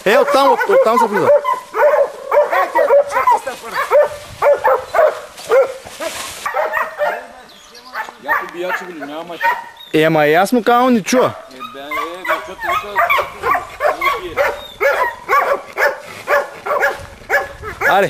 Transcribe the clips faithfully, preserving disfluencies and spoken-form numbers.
Е, оттам, от, оттам се влиза. Яко бияче били, няма мачи. Е, ама и аз му казвам, не чува. Е, бе, е, защото вика... Аре.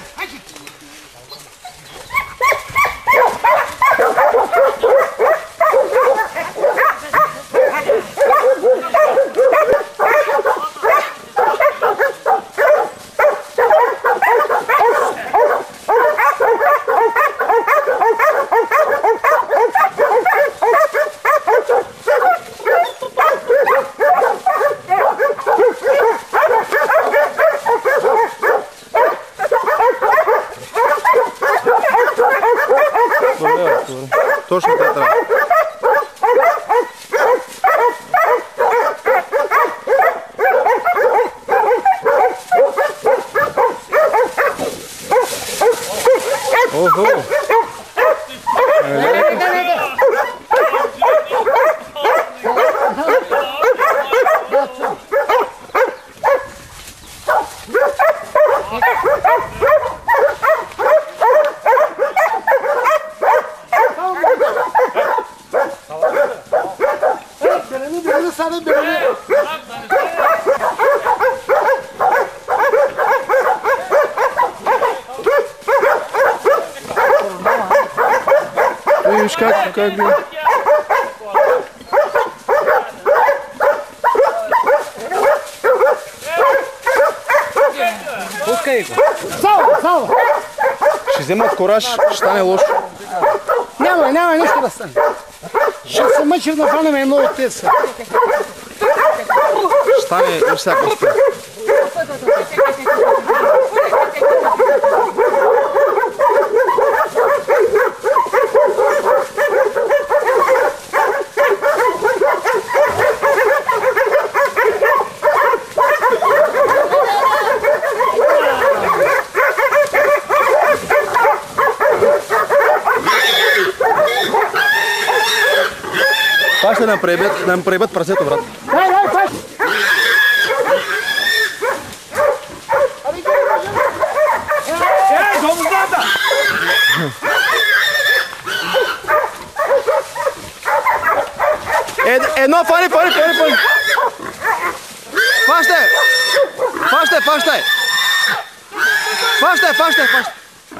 Точно това трябва. Охо! Видиш как, как би? Пускай го. Сало, сало. Ще вземат кораж, ще стане лошо. Няма, няма нищо да стане. Ще се мъчим да хванем едно от тези. Ще стане и всяко стане. Това ще да нам проебят прасето, брат. Дай, дай, дай. Е, домзата! Едно, фани, фани, фани, фани! Фащай! Фащай, фащай! Фащай, фащай, фащай!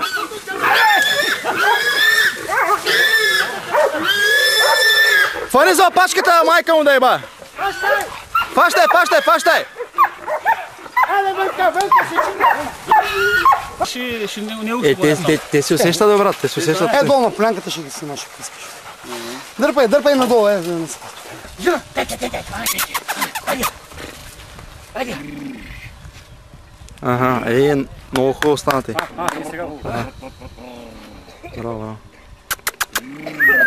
Фани за опачката, майка му да еба! Фащай, фащай, фащай! Айде, венка, венка се Ще, ще не, не Е, те, те, те се усещат, бе, брат, те се усещат. Е, долу на полянката ще ги снимаш, ако искаш. Дърпай, дърпай надолу, е. Ага, е, много хубаво станате. А, а, сега. Браво, браво.